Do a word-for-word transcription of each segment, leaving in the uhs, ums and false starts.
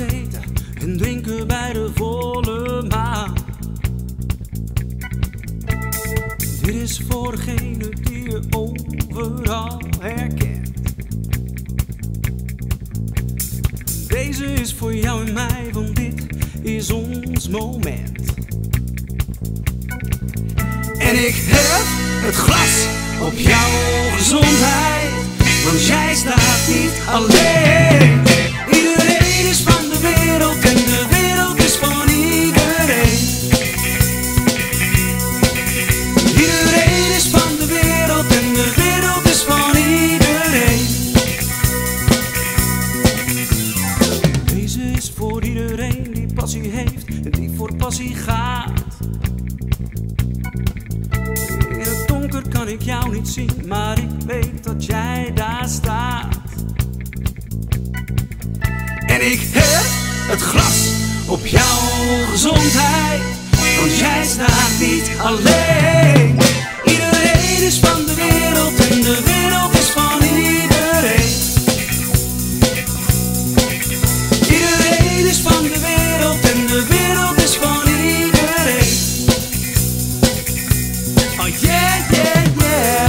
gezeten en drinken bij de volle maan. Dit is voor degene die je overal herkent. Deze is voor jou en mij, want dit is ons moment. En ik heb het glas op jouw gezondheid, want jij staat niet alleen. Iedereen is van de wereld en de wereld is van iedereen. Iedereen is van de wereld en de wereld is van iedereen. Deze is voor iedereen die passie heeft en die voor passie gaat. In het donker kan ik jou niet zien, maar ik weet dat jij daar staat. En ik heb het glas op jouw gezondheid, want jij staat niet alleen. Iedereen is van de wereld en de wereld is van iedereen. Iedereen is van de wereld en de wereld is van iedereen. Oh yeah, yeah, yeah.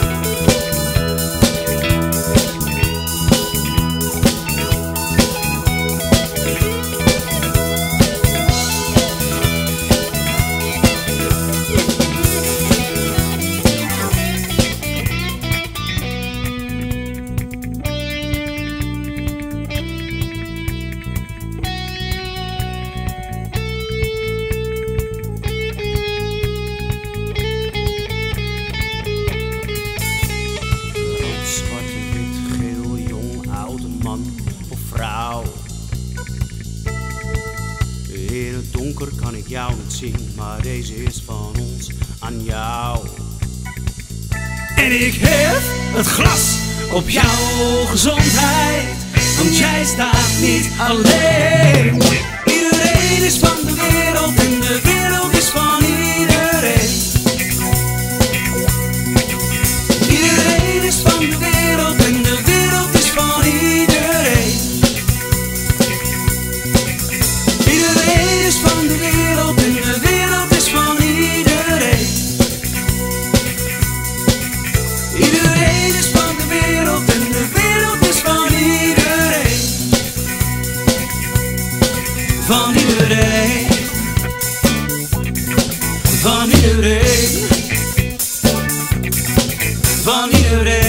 In het donker kan ik jou niet zien, maar deze is van ons aan jou. En ik heb het glas op jouw gezondheid, want jij staat niet alleen. Iedereen is van de wereld en de wereld is van iedereen. Iedereen is van de wereld en de wereld is van iedereen. Iedereen is van de wereld en de wereld is van iedereen. Iedereen is van de wereld en de wereld is van iedereen. Van iedereen. Van iedereen. Van iedereen.